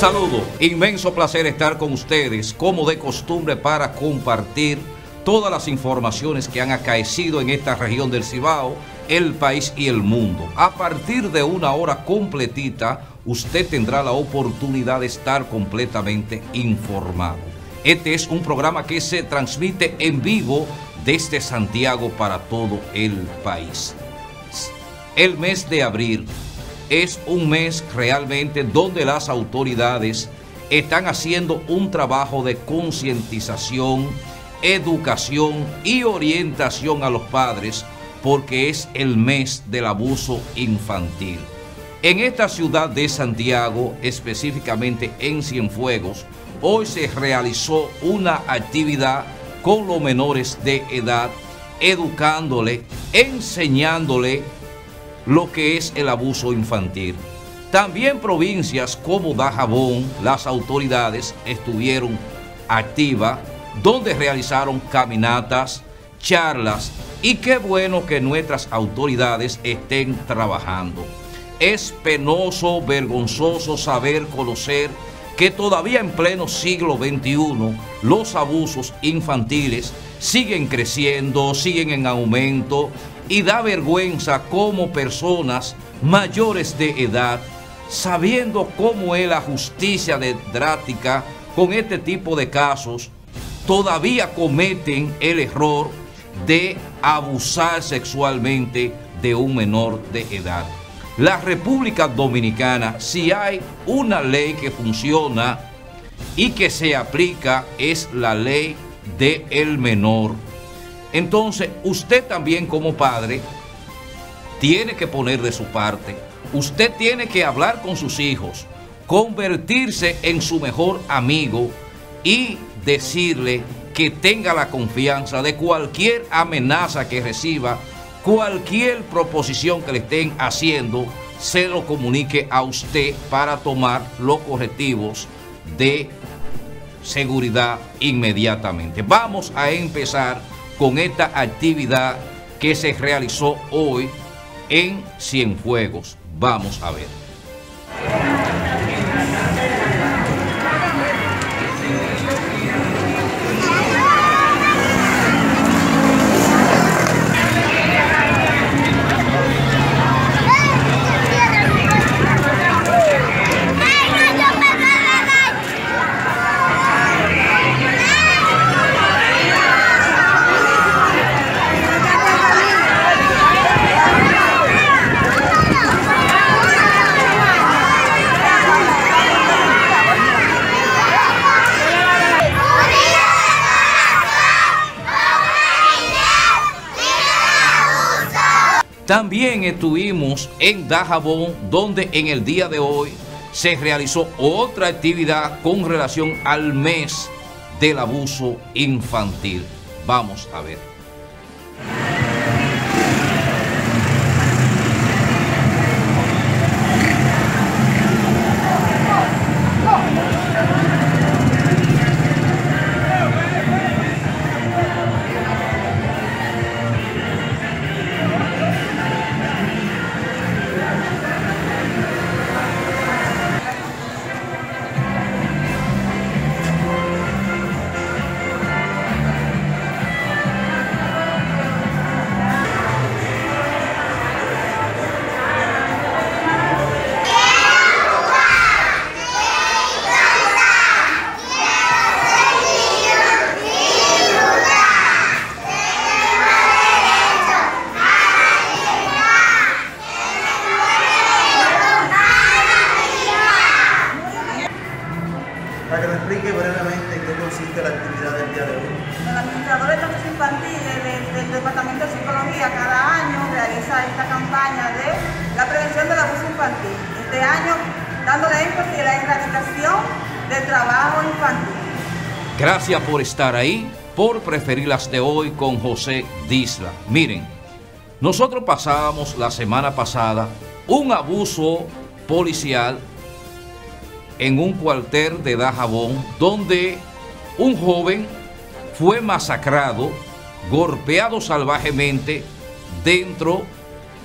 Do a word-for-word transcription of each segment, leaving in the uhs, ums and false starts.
saludo, inmenso placer estar con ustedes, como de costumbre, para compartir todas las informaciones que han acaecido en esta región del Cibao, el país y el mundo. A partir de una hora completita, usted tendrá la oportunidad de estar completamente informado. Este es un programa que se transmite en vivo desde Santiago para todo el país. El mes de abril es un mes realmente donde las autoridades están haciendo un trabajo de concientización, educación y orientación a los padres, porque es el mes del abuso infantil. En esta ciudad de Santiago, específicamente en Cienfuegos, hoy se realizó una actividad con los menores de edad, educándole, enseñándole lo que es el abuso infantil. También provincias como Dajabón, las autoridades estuvieron activas, donde realizaron caminatas, charlas, y qué bueno que nuestras autoridades estén trabajando. Es penoso, vergonzoso saber, conocer que todavía en pleno siglo veintiuno los abusos infantiles siguen creciendo, siguen en aumento, y da vergüenza cómo personas mayores de edad, sabiendo cómo es la justicia drástica con este tipo de casos, todavía cometen el error de abusar sexualmente de un menor de edad. La República Dominicana, si hay una ley que funciona y que se aplica, es la ley del menor. Entonces, usted también como padre tiene que poner de su parte. Usted tiene que hablar con sus hijos, convertirse en su mejor amigo y decirle que tenga la confianza de cualquier amenaza que reciba, cualquier proposición que le estén haciendo, se lo comunique a usted para tomar los correctivos de seguridad inmediatamente. Vamos a empezar con esta actividad que se realizó hoy en Cienfuegos. Vamos a ver. También estuvimos en Dajabón, donde en el día de hoy se realizó otra actividad con relación al mes del abuso infantil. Vamos a ver. Para que nos explique brevemente en qué consiste la actividad del día de hoy. El administrador de abusos infantiles del, del Departamento de Psicología cada año realiza esta campaña de la prevención del abuso infantil. Este año dándole énfasis a la erradicación del trabajo infantil. Gracias por estar ahí, por preferir las de hoy con José Disla. Miren, nosotros pasábamos la semana pasada un abuso policial en un cuartel de Dajabón, donde un joven fue masacrado, golpeado salvajemente dentro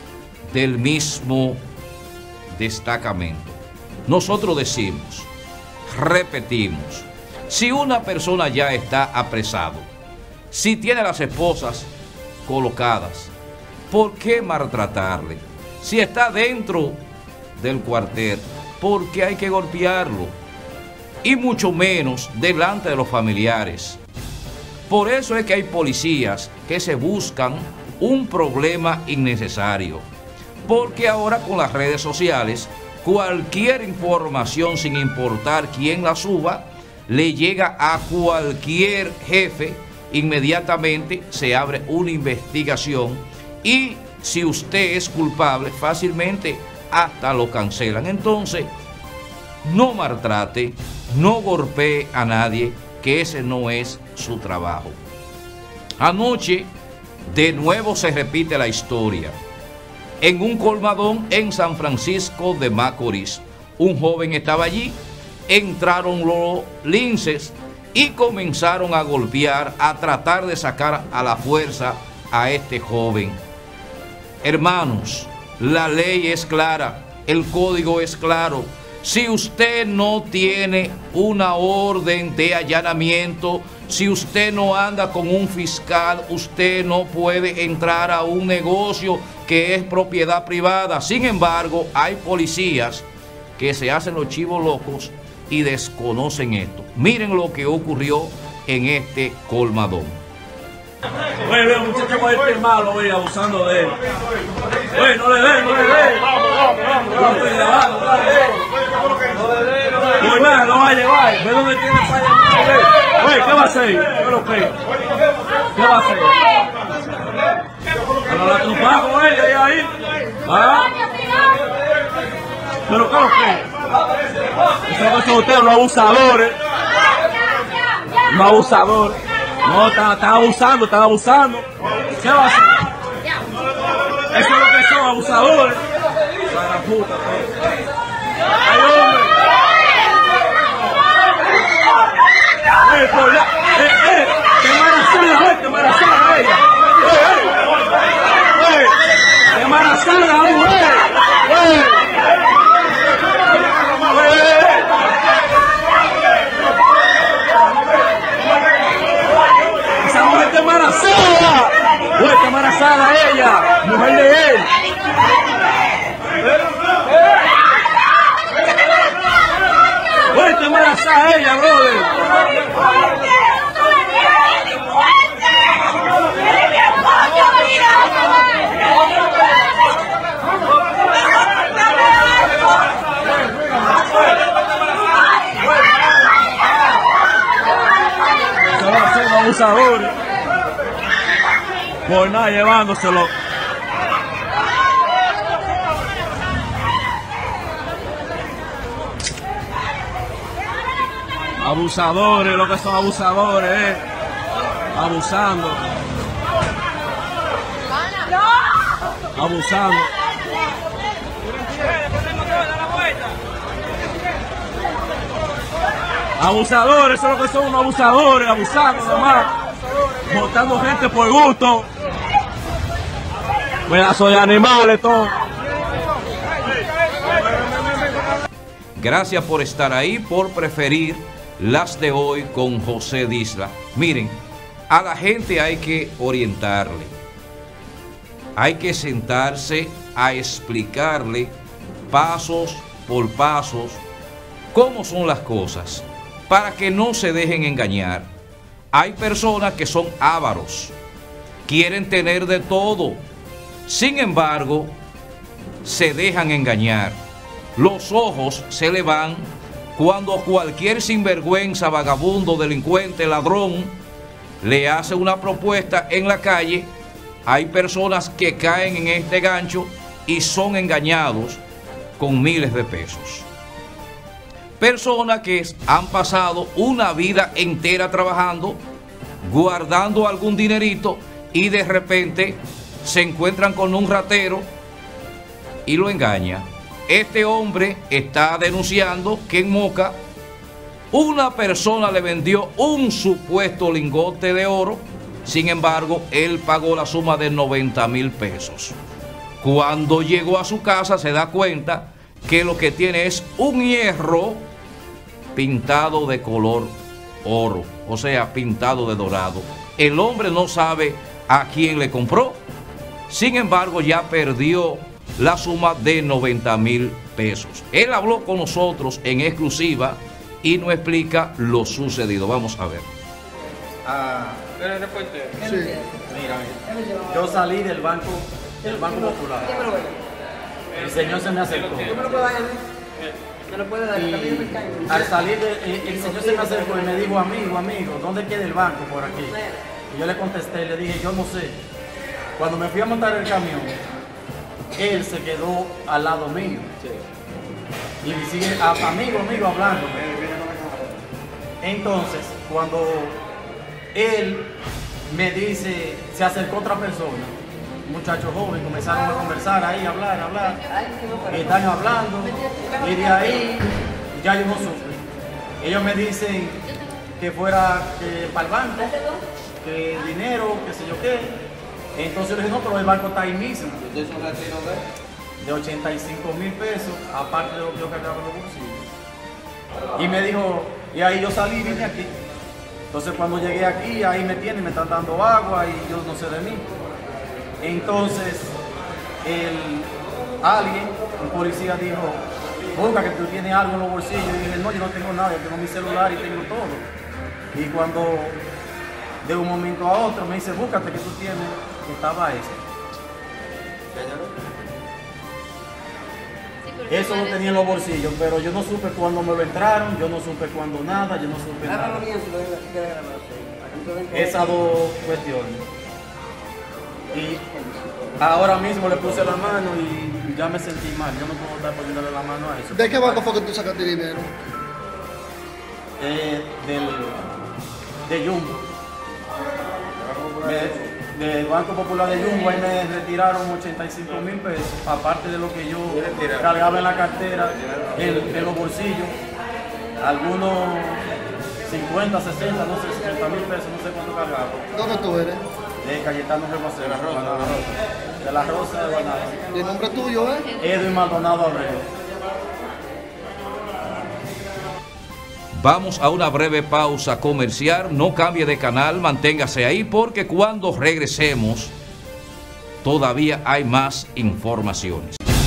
del mismo destacamento. Nosotros decimos, Repetimos, si una persona ya está apresado, si tiene a las esposas colocadas, ¿por qué maltratarle? Si está dentro del cuartel, ¿por qué hay que golpearlo? Y mucho menos delante de los familiares. Por eso es que hay policías que se buscan un problema innecesario. Porque ahora con las redes sociales, cualquier información, sin importar quién la suba, le llega a cualquier jefe, inmediatamente se abre una investigación y si usted es culpable, fácilmente hasta lo cancelan. Entonces, no maltrate, no golpee a nadie, que ese no es su trabajo. Anoche, de nuevo se repite la historia. En un colmadón en San Francisco de Macorís, un joven estaba allí, entraron los linces y comenzaron a golpear, a tratar de sacar a la fuerza a este joven. Hermanos, la ley es clara, el código es claro. Si usted no tiene una orden de allanamiento, si usted no anda con un fiscal, usted no puede entrar a un negocio que es propiedad privada. Sin embargo, hay policías que se hacen los chivos locos y desconocen esto. Miren lo que ocurrió en este colmadón. Oye, veo muchacho con este malo, oye, abusando de él. Oye, no le den, no le den. Vamos, vamos, vamos. No le den, no le den. Oye, nada, lo va a llevar. Ve dónde tiene para allá. Oye, ¿qué va a hacer? ¿Qué es lo que? ¿Qué va a hacer? A la trupa con él, ahí, ahí. ¿Ah? ¿Pero qué es lo que? Eso que son ustedes, los abusadores. Los abusadores. No, están está abusando, están abusando. ¿Qué va a hacer? Eso es lo que son, abusadores. La puta. ¡Ay, hombre! ¡Eh, por la! ¡Eh, eh! ¡Qué embarazada, eh! ¡Qué embarazada ella! ¡Eh, eh! ¡Eh! ¡Qué embarazada la mujer! ¡Eh! ¡Esa mujer está embarazada! ¡Uy, está embarazada ella! ¡Mujer de él! ¡Uy, está embarazada ella, brother! Se va a hacer abusadores. Por nada llevándoselo. Abusadores, lo que son abusadores, eh. Abusando. Abusando. Abusadores, eso es lo que son unos abusadores, abusando nomás. Botando gente por gusto. Pedazos de animales, todo. Gracias por estar ahí, por preferir Las de Hoy con José Disla. Miren, a la gente hay que orientarle. Hay que sentarse a explicarle pasos por pasos cómo son las cosas, para que no se dejen engañar. Hay personas que son ávaros, quieren tener de todo, sin embargo, se dejan engañar. Los ojos se le van cuando cualquier sinvergüenza, vagabundo, delincuente, ladrón, le hace una propuesta en la calle. Hay personas que caen en este gancho y son engañados con miles de pesos. Personas que han pasado una vida entera trabajando, guardando algún dinerito y de repente se encuentran con un ratero y lo engaña. Este hombre está denunciando que en Moca una persona le vendió un supuesto lingote de oro. Sin embargo, él pagó la suma de noventa mil pesos. Cuando llegó a su casa se da cuenta que lo que tiene es un hierro pintado de color oro, o sea, pintado de dorado. El hombre no sabe a quién le compró. Sin embargo, ya perdió la suma de noventa mil pesos. Él habló con nosotros en exclusiva y nos explica lo sucedido. Vamos a ver. Ah, sí. Mira, yo salí del banco, del Banco Popular. El señor se me acercó. Y al salir, de, el señor se me acercó y me dijo, amigo, amigo, ¿dónde queda el banco por aquí? Y yo le contesté, le dije, yo no sé. Cuando me fui a montar el camión, él se quedó al lado mío. Y me sigue, a, amigo, amigo, hablando. Entonces, cuando él me dice, se acercó otra persona, un muchacho joven, comenzaron a conversar ahí, a hablar, a hablar, y están hablando, y de ahí ya yo no supe. Ellos me dicen que fuera que para el banco, que dinero, que sé yo qué. Entonces yo le dije, no, pero el banco está ahí mismo. De ochenta y cinco mil pesos, aparte de lo que yo cargaba en los bolsillos. Y me dijo, y ahí yo salí y vine aquí. Entonces cuando llegué aquí, ahí me tienen, me están dando agua y yo no sé de mí. Entonces, el, alguien, un policía dijo, busca que tú tienes algo en los bolsillos. Y dije, no, yo no tengo nada, yo tengo mi celular y tengo todo. Y cuando de un momento a otro me dice, búscate que tú tienes, que estaba eso. Eso lo tenía en los bolsillos, pero yo no supe cuándo me lo entraron, yo no supe cuándo nada, yo no supe nada. Esas dos cuestiones. Y ahora mismo le puse la mano y ya me sentí mal, yo no puedo estar poniéndole la mano a eso. ¿De qué banco fue que tú sacaste dinero? Eh, del, de Jumbo. Me, del Banco Popular de Jumbo, ahí me retiraron ochenta y cinco mil pesos, aparte de lo que yo cargaba en la cartera, en, en los bolsillos, algunos cincuenta, sesenta, no sé, setenta mil pesos, no sé cuánto cargaba. ¿Dónde tú eres? De Cayetano Rebacero, de la Rosa, de la Rosa de Banana. ¿Y el nombre tuyo es? Edwin Maldonado Abreu. Vamos a una breve pausa comercial, no cambie de canal, manténgase ahí porque cuando regresemos todavía hay más informaciones.